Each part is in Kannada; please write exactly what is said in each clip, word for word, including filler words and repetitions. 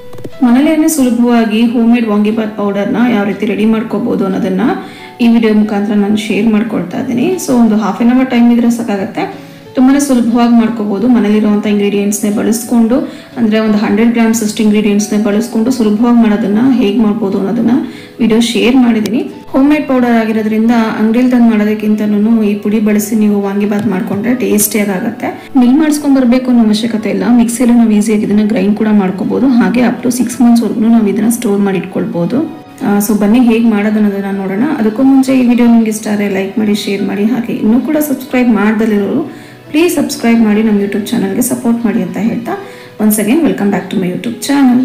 ಮನೆಯಲ್ಲೇ ಸುಲಭವಾಗಿ ಹೋಮ್ ಮೇಡ್ ವಾಂಗಿಬಾತ್ ಪೌಡರ್ನ ಯಾವ ರೀತಿ ರೆಡಿ ಮಾಡ್ಕೋಬಹುದು ಅನ್ನೋದನ್ನ ಈ ವಿಡಿಯೋ ಮುಖಾಂತರ ನಾನು ಶೇರ್ ಮಾಡ್ಕೊಳ್ತಾ ಇದ್ದೀನಿ. ಸೊ ಒಂದು ಹಾಫ್ ಆನ್ ಅವರ್ ಟೈಮ್ ಇದ್ರೆ ಸಾಕಾಗುತ್ತೆ. ತುಂಬಾನೇ ಸುಲಭವಾಗಿ ಮಾಡ್ಕೋಬಹುದು. ಮನೆಯಲ್ಲಿರುವಂಥ ಇಂಗ್ರೀಡಿಯೆಂಟ್ಸ್ನೇ ಬಳಸ್ಕೊಂಡು, ಅಂದರೆ ಒಂದು ಹಂಡ್ರೆಡ್ ಗ್ರಾಮ್ಸ್ ಅಷ್ಟು ಇಂಗ್ರೀಡಿಯೆಂಟ್ಸ್ನೇ ಬಳಸ್ಕೊಂಡು ಸುಲಭವಾಗಿ ಮಾಡೋದನ್ನ ಹೇಗೆ ಮಾಡ್ಬೋದು ಅನ್ನೋದನ್ನ ವಿಡಿಯೋ ಶೇರ್ ಮಾಡಿದ್ದೀನಿ. ಹೋಮ್ ಮೇಡ್ ಪೌಡರ್ ಆಗಿರೋದ್ರಿಂದ ಅಂಗಡಿಯಲ್ಲಿ ತಂದು ಮಾಡೋದಕ್ಕಿಂತನೂ ಈ ಪುಡಿ ಬಳಸಿ ನೀವು ವಾಂಗಿಬಾತ್ ಮಾಡ್ಕೊಂಡ್ರೆ ಟೇಸ್ಟಿಯಾಗಿ ಆಗುತ್ತೆ. ಮಿಲ್ ಮಾಡಿಸ್ಕೊಂಡ್ ಬರಬೇಕು ಅನ್ನೋ ಅವಶ್ಯಕತೆ ಇಲ್ಲ. ಮಿಕ್ಸಿಯಲ್ಲಿ ನಾವು ಈಸಿಯಾಗಿ ಇದನ್ನ ಗ್ರೈಂಡ್ ಕೂಡ ಮಾಡ್ಕೋಬಹುದು. ಹಾಗೆ ಅಪ್ ಟು ಸಿಕ್ಸ್ ಮಂತ್ಸ್ ವರೆಗೂ ನಾವು ಇದನ್ನ ಸ್ಟೋರ್ ಮಾಡಿ ಇಟ್ಕೊಳ್ಬಹುದು. ಸೊ ಬನ್ನಿ ಹೇಗೆ ಮಾಡೋದು ಅನ್ನೋದನ್ನ ನೋಡೋಣ. ಅದಕ್ಕೂ ಮುಂಚೆ ಈ ವಿಡಿಯೋ ನಿಮ್ಗೆ ಇಷ್ಟ ಆದರೆ ಲೈಕ್ ಮಾಡಿ, ಶೇರ್ ಮಾಡಿ. ಹಾಗೆ ಇನ್ನೂ ಕೂಡ ಸಬ್ಸ್ಕ್ರೈಬ್ ಮಾಡ್ದಲ್ಲಿರೋರು ಪ್ಲೀಸ್ ಸಬ್ಸ್ಕ್ರೈಬ್ ಮಾಡಿ ನಮ್ಮ ಯೂಟ್ಯೂಬ್ ಚಾನಲ್ಗೆ ಸಪೋರ್ಟ್ ಮಾಡಿ ಅಂತ ಹೇಳ್ತಾ once again welcome back to my YouTube channel.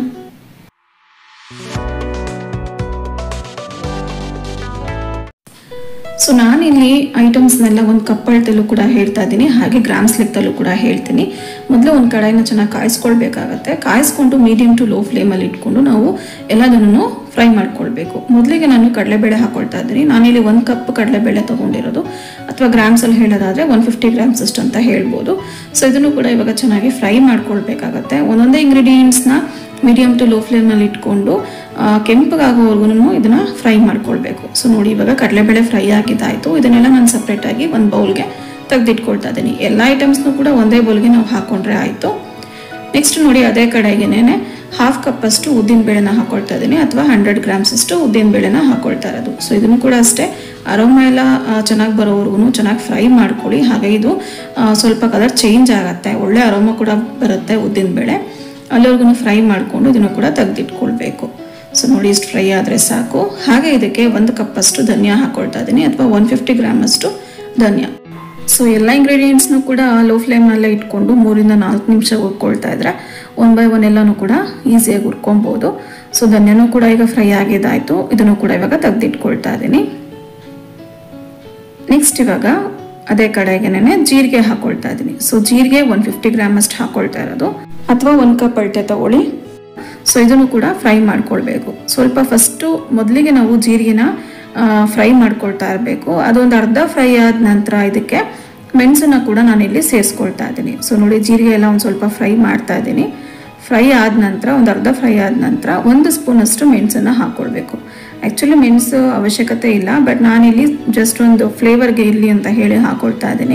So ನಾನಿಲ್ಲಿ ಐಟಮ್ಸ್ನೆಲ್ಲ ಒಂದು ಕಪ್ ಅಳತೆಲ್ಲೂ ಕೂಡ ಹೇಳ್ತಾ ಇದ್ದೀನಿ, ಹಾಗೆ ಗ್ರಾಮ್ಸ್ ಲೆಕ್ಕದಲ್ಲೂ ಕೂಡ ಹೇಳ್ತೀನಿ. ಮೊದಲು ಒಂದು ಕಡಾಯಿನ ಚೆನ್ನಾಗಿ ಕಾಯಿಸ್ಕೊಳ್ಬೇಕಾಗತ್ತೆ. ಕಾಯಿಸ್ಕೊಂಡು ಮೀಡಿಯಂ ಟು ಲೋ ಫ್ಲೇಮಲ್ಲಿ ಇಟ್ಕೊಂಡು ನಾವು ಎಲ್ಲದನ್ನು ಫ್ರೈ ಮಾಡ್ಕೊಳ್ಬೇಕು. ಮೊದಲಿಗೆ ನಾನು ಕಡಲೆಬೇಳೆ ಹಾಕೊಳ್ತಾ ಇದ್ದೀನಿ. ನಾನಿಲ್ಲಿ ಒಂದು ಕಪ್ ಕಡಲೆಬೇಳೆ ತೊಗೊಂಡಿರೋದು, ಅಥವಾ ಗ್ರಾಮ್ಸಲ್ಲಿ ಹೇಳೋದಾದರೆ ಒನ್ ಫಿಫ್ಟಿ ಗ್ರಾಮ್ಸ್ ಅಷ್ಟು ಅಂತ ಹೇಳ್ಬೋದು. ಸೊ ಇದನ್ನು ಕೂಡ ಇವಾಗ ಚೆನ್ನಾಗಿ ಫ್ರೈ ಮಾಡ್ಕೊಳ್ಬೇಕಾಗತ್ತೆ. ಒಂದೊಂದೇ ಇಂಗ್ರೀಡಿಯೆಂಟ್ಸ್ನ ಮೀಡಿಯಂ ಟು ಲೋ ಫ್ಲೇಮ್ನಲ್ಲಿ ಇಟ್ಕೊಂಡು ಕೆಂಪಗಾಗೋವರೆಗೂ ಇದನ್ನ ಫ್ರೈ ಮಾಡ್ಕೊಳ್ಬೇಕು. ಸೊ ನೋಡಿ, ಇವಾಗ ಕಡಲೆಬೇಳೆ ಫ್ರೈ ಆಗಿದ್ದಾಯಿತು. ಇದನ್ನೆಲ್ಲ ನಾನು ಸಪ್ರೇಟಾಗಿ ಒಂದು ಬೌಲ್ಗೆ ತೆಗೆದಿಟ್ಕೊಳ್ತಾ ಇದ್ದೀನಿ. ಎಲ್ಲ ಐಟಮ್ಸ್ನೂ ಕೂಡ ಒಂದೇ ಬೌಲ್ಗೆ ನಾವು ಹಾಕೊಂಡ್ರೆ ಆಯಿತು. ನೆಕ್ಸ್ಟ್ ನೋಡಿ, ಅದೇ ಕಡೆಗೇನೆ ಹಾಫ್ ಕಪ್ ಅಷ್ಟು ಉದ್ದಿನ ಬೇಳೆನ ಹಾಕೊಳ್ತಾ ಇದ್ದೀನಿ, ಅಥವಾ ಹಂಡ್ರೆಡ್ ಗ್ರಾಮ್ಸ್ ಅಷ್ಟು ಉದ್ದಿನ ಬೇಳೆನ ಹಾಕೊಳ್ತಾ ಇರೋದು. ಸೊ ಇದನ್ನು ಕೂಡ ಅಷ್ಟೇ ಅರೋಮ ಎಲ್ಲ ಚೆನ್ನಾಗಿ ಬರೋವರೆಗೂ ಚೆನ್ನಾಗಿ ಫ್ರೈ ಮಾಡ್ಕೊಳ್ಳಿ. ಹಾಗೆ ಇದು ಸ್ವಲ್ಪ ಕಲರ್ ಚೇಂಜ್ ಆಗುತ್ತೆ, ಒಳ್ಳೆ ಅರೋಮ ಕೂಡ ಬರುತ್ತೆ ಉದ್ದಿನ ಬೇಳೆ. ಅಲ್ಲಿವರೆಗೂ ಫ್ರೈ ಮಾಡಿಕೊಂಡು ಇದನ್ನು ಕೂಡ ತೆಗೆದಿಟ್ಕೊಳ್ಬೇಕು. ಸೊ ನೋಡಿ, ಇಷ್ಟು ಫ್ರೈ ಆದರೆ ಸಾಕು. ಹಾಗೆ ಇದಕ್ಕೆ ಒಂದು ಕಪ್ ಅಷ್ಟು ಧನಿಯಾ ಹಾಕೊಳ್ತಾ ಇದ್ದೀನಿ, ಅಥವಾ ಒನ್ ಫಿಫ್ಟಿ ಗ್ರಾಮ್ ಅಷ್ಟು ಧನಿಯಾ. ಸೊ ಎಲ್ಲ ಇಂಗ್ರೀಡಿಯೆಂಟ್ಸ್ನು ಕೂಡ ಲೋ ಫ್ಲೇಮ್ನಲ್ಲೇ ಇಟ್ಕೊಂಡು ಮೂರಿಂದ ನಾಲ್ಕು ನಿಮಿಷ ಹುರ್ಕೊಳ್ತಾ ಇದ್ರೆ ಒನ್ ಬೈ ಒನ್ ಎಲ್ಲನೂ ಕೂಡ ಈಸಿಯಾಗಿ ಹುರ್ಕೊಬೋದು. ಸೊ ಧನಿಯಾನೂ ಕೂಡ ಈಗ ಫ್ರೈ ಆಗಿದ್ದಾಯಿತು. ಇದನ್ನು ಕೂಡ ಇವಾಗ ತೆಗೆದಿಟ್ಕೊಳ್ತಾ ಇದ್ದೀನಿ. ನೆಕ್ಸ್ಟ್ ಇವಾಗ ಅದೇ ಕಡೆಗೇನೆ ಜೀರಿಗೆ ಹಾಕೊಳ್ತಾ ಇದ್ದೀನಿ. ಸೊ ಜೀರಿಗೆ ಒನ್ ಫಿಫ್ಟಿ ಗ್ರಾಮ್ ಅಷ್ಟು ಹಾಕೊಳ್ತಾ ಇರೋದು, ಅಥವಾ ಒಂದು ಕಪ್ ಅಳತೆ ತಗೊಳ್ಳಿ. ಸೊ ಇದನ್ನು ಕೂಡ ಫ್ರೈ ಮಾಡ್ಕೊಳ್ಬೇಕು. ಸ್ವಲ್ಪ ಫಸ್ಟು ಮೊದಲಿಗೆ ನಾವು ಜೀರಿಗೆನ ಫ್ರೈ ಮಾಡ್ಕೊಳ್ತಾ ಇರಬೇಕು. ಅದೊಂದು ಅರ್ಧ ಫ್ರೈ ಆದ ನಂತರ ಇದಕ್ಕೆ ಮೆಣಸನ್ನ ಕೂಡ ನಾನಿಲ್ಲಿ ಸೇರಿಸ್ಕೊಳ್ತಾ ಇದ್ದೀನಿ. ಸೊ ನೋಡಿ, ಜೀರಿಗೆ ಎಲ್ಲ ಒಂದು ಸ್ವಲ್ಪ ಫ್ರೈ ಮಾಡ್ತಾ ಇದ್ದೀನಿ. ಫ್ರೈ ಆದ ನಂತರ ಒಂದು ಅರ್ಧ ಫ್ರೈ ಆದ ನಂತರ ಒಂದು ಸ್ಪೂನಷ್ಟು ಮೆಣಸನ್ನು ಹಾಕ್ಕೊಳ್ಬೇಕು. ಆ್ಯಕ್ಚುಲಿ ಮೆಣಸು ಅವಶ್ಯಕತೆ ಇಲ್ಲ, ಬಟ್ ನಾನಿಲ್ಲಿ ಜಸ್ಟ್ ಒಂದು ಫ್ಲೇವರ್ಗೆ ಇರಲಿ ಅಂತ ಹೇಳಿ ಹಾಕೊಳ್ತಾ ಇದ್ದೀನಿ.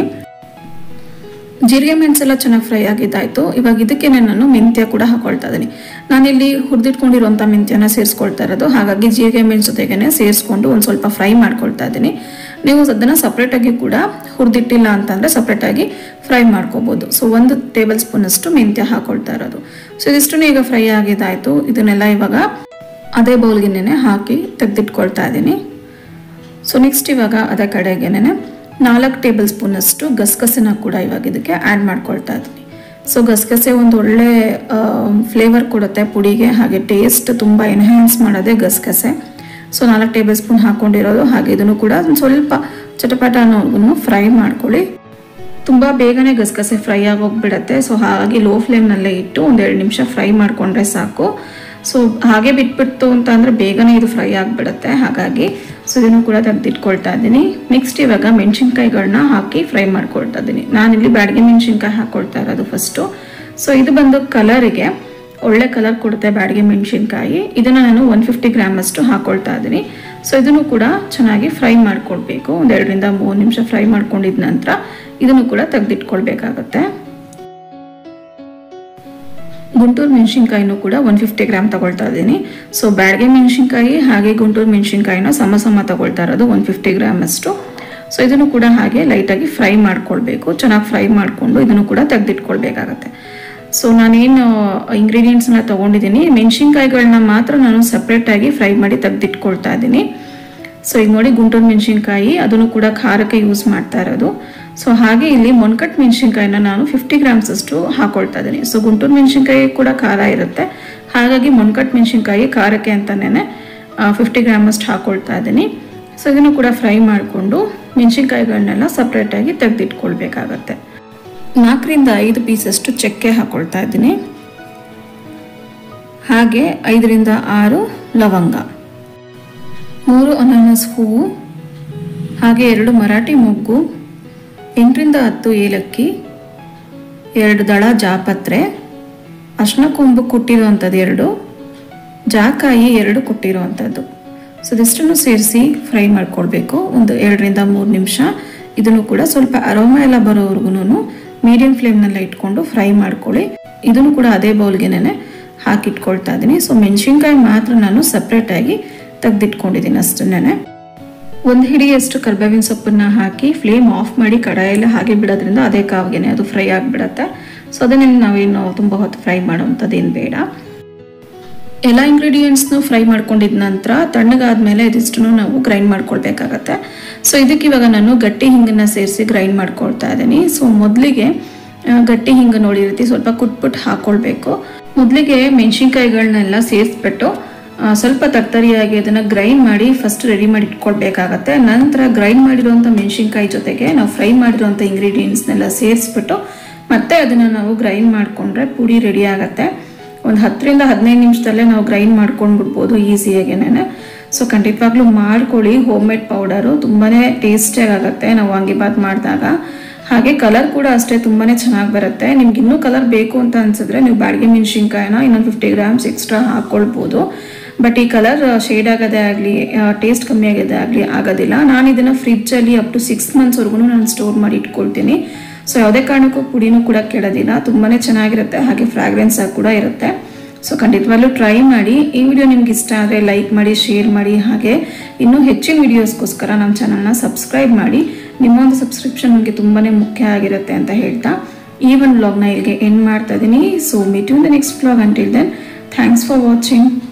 ಜೀರಿಗೆ ಮೆಣಸೆಲ್ಲ ಚೆನ್ನಾಗಿ ಫ್ರೈ ಆಗಿದ್ದಾಯಿತು. ಇವಾಗ ಇದಕ್ಕೆ ನಾನು ಮೆಂತ್ಯ ಕೂಡ ಹಾಕೊಳ್ತಾ ಇದ್ದೀನಿ. ನಾನಿಲ್ಲಿ ಹುರಿದಿಟ್ಕೊಂಡಿರುವಂಥ ಮೆಂತ್ಯನ ಸೇರಿಸ್ಕೊಳ್ತಾ ಇರೋದು, ಹಾಗಾಗಿ ಜೀರಿಗೆ ಮೆಣಸು ಜೊತೆಗೇ ಸೇರಿಸ್ಕೊಂಡು ಒಂದು ಸ್ವಲ್ಪ ಫ್ರೈ ಮಾಡ್ಕೊಳ್ತಾ ಇದ್ದೀನಿ. ನೀವು ಅದನ್ನು ಸಪ್ರೇಟಾಗಿ ಕೂಡ ಹುರಿದಿಟ್ಟಿಲ್ಲ ಅಂತಂದರೆ ಸಪ್ರೇಟಾಗಿ ಫ್ರೈ ಮಾಡ್ಕೋಬೋದು. ಸೊ ಒಂದು ಟೇಬಲ್ ಸ್ಪೂನಷ್ಟು ಮೆಂತ್ಯ ಹಾಕೊಳ್ತಾ ಇರೋದು. ಸೊ ಇದಿಷ್ಟು ಈಗ ಫ್ರೈ ಆಗಿದ್ದಾಯಿತು. ಇದನ್ನೆಲ್ಲ ಇವಾಗ ಅದೇ ಬೌಲ್ಗೆನೆ ಹಾಕಿ ತೆಗೆದಿಟ್ಕೊಳ್ತಾ ಇದ್ದೀನಿ. ಸೊ ನೆಕ್ಸ್ಟ್ ಇವಾಗ ಅದೇ ಕಡೆಗೇನೆ ನಾಲ್ಕು ಟೇಬಲ್ ಸ್ಪೂನಷ್ಟು ಗಸಗಸೆನ ಕೂಡ ಇವಾಗ ಇದಕ್ಕೆ ಆ್ಯಡ್ ಮಾಡ್ಕೊಳ್ತಾ ಇದ್ದೀನಿ. ಸೊ ಗಸಗಸೆ ಒಂದು ಒಳ್ಳೆ ಫ್ಲೇವರ್ ಕೊಡುತ್ತೆ ಪುಡಿಗೆ, ಹಾಗೆ ಟೇಸ್ಟ್ ತುಂಬ ಎನ್ಹ್ಯಾನ್ಸ್ ಮಾಡೋದೇ ಗಸಗಸೆ. ಸೊ ನಾಲ್ಕು ಟೇಬಲ್ ಸ್ಪೂನ್ ಹಾಕ್ಕೊಂಡಿರೋದು. ಹಾಗೆ ಇದನ್ನು ಕೂಡ ಒಂದು ಸ್ವಲ್ಪ ಚಟಪಟ ಅನ್ನೋರ್ಗು ಫ್ರೈ ಮಾಡ್ಕೊಳ್ಳಿ. ತುಂಬ ಬೇಗನೆ ಗಸಗಸೆ ಫ್ರೈ ಆಗೋಗ್ಬಿಡತ್ತೆ. ಸೊ ಹಾಗಾಗಿ ಲೋ ಫ್ಲೇಮ್ನಲ್ಲೇ ಇಟ್ಟು ಒಂದೆರಡು ನಿಮಿಷ ಫ್ರೈ ಮಾಡಿಕೊಂಡ್ರೆ ಸಾಕು. ಸೊ ಹಾಗೆ ಬಿಟ್ಬಿಟ್ಟು ಅಂತ ಅಂದರೆ ಬೇಗನೆ ಇದು ಫ್ರೈ ಆಗಿಬಿಡುತ್ತೆ. ಹಾಗಾಗಿ ಸೊ ಇದನ್ನು ಕೂಡ ತೆಗೆದಿಟ್ಕೊಳ್ತಾ ಇದ್ದೀನಿ. ನೆಕ್ಸ್ಟ್ ಇವಾಗ ಮೆಣಸಿನ್ಕಾಯಿಗಳನ್ನ ಹಾಕಿ ಫ್ರೈ ಮಾಡ್ಕೊಳ್ತಾ ಇದ್ದೀನಿ. ನಾನಿಲ್ಲಿ ಬ್ಯಾಡಗಿ ಮೆಣಸಿನ್ಕಾಯಿ ಹಾಕ್ಕೊಳ್ತಾ ಇರೋದು ಫಸ್ಟು. ಸೊ ಇದು ಬಂದು ಕಲರಿಗೆ ಒಳ್ಳೆ ಕಲರ್ ಕೊಡುತ್ತೆ ಬ್ಯಾಡಗಿ ಮೆಣಸಿನ್ಕಾಯಿ. ಇದನ್ನು ನಾನು ಒನ್ ಫಿಫ್ಟಿ ಗ್ರಾಮ್ ಅಷ್ಟು ಹಾಕ್ಕೊಳ್ತಾ ಇದ್ದೀನಿ. ಸೊ ಇದನ್ನು ಕೂಡ ಚೆನ್ನಾಗಿ ಫ್ರೈ ಮಾಡ್ಕೊಳ್ಬೇಕು. ಒಂದೆರಡರಿಂದ ಮೂರು ನಿಮಿಷ ಫ್ರೈ ಮಾಡ್ಕೊಂಡಿದ ನಂತರ ಇದನ್ನು ಕೂಡ ತೆಗೆದಿಟ್ಕೊಳ್ಬೇಕಾಗತ್ತೆ. ಗುಂಟೂರು ಮೆಣಸಿನ್ಕಾಯಿನೂ ಕೂಡ ಒನ್ ಫಿಫ್ಟಿ ಗ್ರಾಮ್ ತಗೊಳ್ತಾ ಇದ್ದೀನಿ. ಸೊ ಬ್ಯಾಡಗಿ ಮೆಣಸಿನ್ಕಾಯಿ ಹಾಗೆ ಗುಂಟೂರು ಮೆಣಸಿನ್ಕಾಯಿನ ಸಮ ಸಮ ತಗೊಳ್ತಾ ಇರೋದು ಒನ್ ಫಿಫ್ಟಿ ಗ್ರಾಮ್ ಅಷ್ಟು. ಸೊ ಇದನ್ನು ಕೂಡ ಹಾಗೆ ಲೈಟಾಗಿ ಫ್ರೈ ಮಾಡ್ಕೊಳ್ಬೇಕು. ಚೆನ್ನಾಗಿ ಫ್ರೈ ಮಾಡಿಕೊಂಡು ಇದನ್ನು ಕೂಡ ತೆಗೆದಿಟ್ಕೊಳ್ಬೇಕಾಗತ್ತೆ. ಸೊ ನಾನೇನು ಇಂಗ್ರೀಡಿಯೆಂಟ್ಸ್ನ ತೊಗೊಂಡಿದ್ದೀನಿ, ಮೆಣಸಿನ್ಕಾಯಿಗಳನ್ನ ಮಾತ್ರ ನಾನು ಸಪ್ರೇಟಾಗಿ ಫ್ರೈ ಮಾಡಿ ತೆಗೆದಿಟ್ಕೊಳ್ತಾ ಇದ್ದೀನಿ. ಸೊ ಈಗ ನೋಡಿ, ಗುಂಟೂರು ಮೆಣಸಿನ್ಕಾಯಿ ಅದನ್ನು ಕೂಡ ಖಾರಕ್ಕೆ ಯೂಸ್ ಮಾಡ್ತಾ ಇರೋದು. ಸೊ ಹಾಗೆ ಇಲ್ಲಿ ಮೊನ್ಕಟ್ ಮೆಣಸಿನ್ಕಾಯಿನ ನಾನು ಫಿಫ್ಟಿ ಗ್ರಾಮ್ಸ್ ಅಷ್ಟು ಹಾಕೊಳ್ತಾ ಇದ್ದೀನಿ. ಸೊ ಗುಂಟೂರು ಮೆಣಸಿನ್ಕಾಯಿ ಕೂಡ ಖಾರ ಇರುತ್ತೆ, ಹಾಗಾಗಿ ಮೊನ್ಕಟ್ ಮೆಣಸಿನ್ಕಾಯಿ ಖಾರಕ್ಕೆ ಅಂತಲೇ ಫಿಫ್ಟಿ ಗ್ರಾಮ್ ಅಷ್ಟು ಹಾಕೊಳ್ತಾ ಇದ್ದೀನಿ. ಸೊ ಇದನ್ನು ಕೂಡ ಫ್ರೈ ಮಾಡಿಕೊಂಡು ಮೆಣಸಿನ್ಕಾಯಿಗಳನ್ನೆಲ್ಲ ಸಪ್ರೇಟಾಗಿ ತೆಗೆದಿಟ್ಕೊಳ್ಬೇಕಾಗತ್ತೆ. ನಾಲ್ಕರಿಂದ ಐದು ಪೀಸಷ್ಟು ಚಕ್ಕೆ ಹಾಕೊಳ್ತಾ ಇದ್ದೀನಿ. ಹಾಗೆ ಐದರಿಂದ ಆರು ಲವಂಗ, ಮೂರು ಅನಾನಸ್ ಹೂವು, ಹಾಗೆ ಎರಡು ಮರಾಠಿ ಮೊಗ್ಗು, ಎಂಟರಿಂದ ಹತ್ತು ಏಲಕ್ಕಿ, ಎರಡು ದಳ ಜಾಪತ್ರೆ, ಅರ್ಶಿನ ಕೊಂಬು ಕುಟ್ಟಿರುವಂಥದ್ದು ಎರಡು, ಜಾಕಾಯಿ ಎರಡು ಕೊಟ್ಟಿರೋವಂಥದ್ದು. ಸೊ ಇದಿಷ್ಟನ್ನು ಸೇರಿಸಿ ಫ್ರೈ ಮಾಡ್ಕೊಳ್ಬೇಕು ಒಂದು ಎರಡರಿಂದ ಮೂರು ನಿಮಿಷ. ಇದನ್ನು ಕೂಡ ಸ್ವಲ್ಪ ಅರೋಮಾ ಎಲ್ಲ ಬರೋವರೆಗೂ ಮೀಡಿಯಂ ಫ್ಲೇಮ್ನಲ್ಲಿ ಇಟ್ಕೊಂಡು ಫ್ರೈ ಮಾಡ್ಕೊಳ್ಳಿ. ಇದನ್ನು ಕೂಡ ಅದೇ ಬೌಲ್ಗೆನೆ ಹಾಕಿಟ್ಕೊಳ್ತಾ ಇದ್ದೀನಿ. ಸೊ ಮೆಣಸಿನ್ಕಾಯಿ ಮಾತ್ರ ನಾನು ಸಪ್ರೇಟಾಗಿ ತೆಗೆದಿಟ್ಕೊಂಡಿದ್ದೀನಿ ಅಷ್ಟನ್ನೇ. ಒಂದು ಹಿಡಿಯಷ್ಟು ಕರ್ಬೇವಿನ ಸೊಪ್ಪನ್ನ ಹಾಕಿ ಫ್ಲೇಮ್ ಆಫ್ ಮಾಡಿ ಕಡಾಯಲ್ಲಿ ಹಾಗೆ ಬಿಡೋದ್ರಿಂದ ಅದೇ ಕಾವಿಗೆನೆ ಅದು ಫ್ರೈ ಆಗಿಬಿಡತ್ತೆ. ಸೊ ಅದನ್ನೇ ನಾವೇನು ತುಂಬ ಹೊತ್ತು ಫ್ರೈ ಮಾಡೋವಂಥದ್ದೇನು ಬೇಡ. ಎಲ್ಲ ಇಂಗ್ರೀಡಿಯೆಂಟ್ಸ್ನು ಫ್ರೈ ಮಾಡ್ಕೊಂಡಿದ ನಂತರ ತಣ್ಣಗಾದ್ಮೇಲೆ ಇದಿಷ್ಟನ್ನು ನಾವು ಗ್ರೈಂಡ್ ಮಾಡ್ಕೊಳ್ಬೇಕಾಗತ್ತೆ. ಸೊ ಇದಕ್ಕೆ ಇವಾಗ ನಾನು ಗಟ್ಟಿ ಹಿಂಗನ್ನು ಸೇರಿಸಿ ಗ್ರೈಂಡ್ ಮಾಡ್ಕೊಳ್ತಾ ಇದ್ದೀನಿ. ಸೊ ಮೊದಲಿಗೆ ಗಟ್ಟಿ ಹಿಂಗೆ ನೋಡಿ ರೀತಿ ಸ್ವಲ್ಪ ಕುಟ್ಬಿಟ್ಟು ಹಾಕ್ಕೊಳ್ಬೇಕು. ಮೊದಲಿಗೆ ಮೆಣಸಿನ್ಕಾಯಿಗಳನ್ನೆಲ್ಲ ಸೇರಿಸ್ಬಿಟ್ಟು ಸ್ವಲ್ಪ ತರ್ತರಿಯಾಗಿ ಅದನ್ನು ಗ್ರೈಂಡ್ ಮಾಡಿ ಫಸ್ಟ್ ರೆಡಿ ಮಾಡಿ ಇಟ್ಕೊಳ್ಬೇಕಾಗತ್ತೆ. ನಂತರ ಗ್ರೈಂಡ್ ಮಾಡಿರೋಂಥ ಮೆಣಸಿನ್ಕಾಯಿ ಜೊತೆಗೆ ನಾವು ಫ್ರೈ ಮಾಡಿರೋಂಥ ಇಂಗ್ರೀಡಿಯೆಂಟ್ಸ್ನೆಲ್ಲ ಸೇರಿಸ್ಬಿಟ್ಟು ಮತ್ತೆ ಅದನ್ನು ನಾವು ಗ್ರೈಂಡ್ ಮಾಡಿಕೊಂಡ್ರೆ ಪುಡಿ ರೆಡಿ ಆಗುತ್ತೆ. ಒಂದು ಹತ್ತರಿಂದ ಹದಿನೈದು ನಿಮಿಷದಲ್ಲೇ ನಾವು ಗ್ರೈಂಡ್ ಮಾಡ್ಕೊಂಡ್ಬಿಡ್ಬೋದು ಈಸಿಯಾಗೇನೆ. ಸೊ ಖಂಡಿತವಾಗ್ಲೂ ಮಾಡ್ಕೊಳ್ಳಿ. ಹೋಮ್ ಮೇಡ್ ಪೌಡರು ತುಂಬಾ ಟೇಸ್ಟಿಯಾಗಿ ಆಗುತ್ತೆ ನಾವು ವಾಂಗಿಬಾತ್ ಮಾಡಿದಾಗ. ಹಾಗೆ ಕಲರ್ ಕೂಡ ಅಷ್ಟೇ ತುಂಬಾ ಚೆನ್ನಾಗಿ ಬರುತ್ತೆ. ನಿಮ್ಗೆ ಇನ್ನೂ ಕಲರ್ ಬೇಕು ಅಂತ ಅನ್ಸಿದ್ರೆ ನೀವು ಬ್ಯಾಡಗಿ ಮೆಣಸಿನ್ಕಾಯಿನ ಇನ್ನೊಂದು ಫಿಫ್ಟಿ ಗ್ರಾಮ್ಸ್ ಎಕ್ಸ್ಟ್ರಾ ಹಾಕ್ಕೊಳ್ಬೋದು. ಬಟ್ ಈ ಕಲರ್ ಶೇಡ್ ಆಗೋದೇ ಆಗಲಿ ಟೇಸ್ಟ್ ಕಮ್ಮಿ ಆಗೋದೇ ಆಗಲಿ ಆಗೋದಿಲ್ಲ. ನಾನು ಇದನ್ನು ಫ್ರಿಜ್ಜಲ್ಲಿ ಅಪ್ ಟು ಸಿಕ್ಸ್ ಮಂತ್ಸ್ವರೆಗೂ ನಾನು ಸ್ಟೋರ್ ಮಾಡಿ ಇಟ್ಕೊಳ್ತೀನಿ. ಸೊ ಯಾವುದೇ ಕಾರಣಕ್ಕೂ ಪುಡಿನೂ ಕೂಡ ಕೆಡೋದಿಲ್ಲ, ತುಂಬಾ ಚೆನ್ನಾಗಿರುತ್ತೆ. ಹಾಗೆ ಫ್ರಾಗ್ರೆನ್ಸ್ ಆಗಿ ಕೂಡ ಇರುತ್ತೆ. ಸೊ ಖಂಡಿತವಾಗ್ಲೂ ಟ್ರೈ ಮಾಡಿ. ಈ ವಿಡಿಯೋ ನಿಮ್ಗೆ ಇಷ್ಟ ಆದರೆ ಲೈಕ್ ಮಾಡಿ, ಶೇರ್ ಮಾಡಿ. ಹಾಗೆ ಇನ್ನೂ ಹೆಚ್ಚಿನ ವಿಡಿಯೋಸ್ಗೋಸ್ಕರ ನಮ್ಮ ಚಾನಲ್ನ ಸಬ್ಸ್ಕ್ರೈಬ್ ಮಾಡಿ. ನಿಮ್ಮೊಂದು ಸಬ್ಸ್ಕ್ರಿಪ್ಷನ್ ನಮಗೆ ತುಂಬಾ ಮುಖ್ಯ ಆಗಿರುತ್ತೆ ಅಂತ ಹೇಳ್ತಾ ಈ ಒಂದು ವ್ಲಾಗ್ನ ಇಲ್ಲಿಗೆ ಎಂಡ್ ಮಾಡ್ತಾ ಇದ್ದೀನಿ. So meet you in the next vlog. Until then thanks for watching.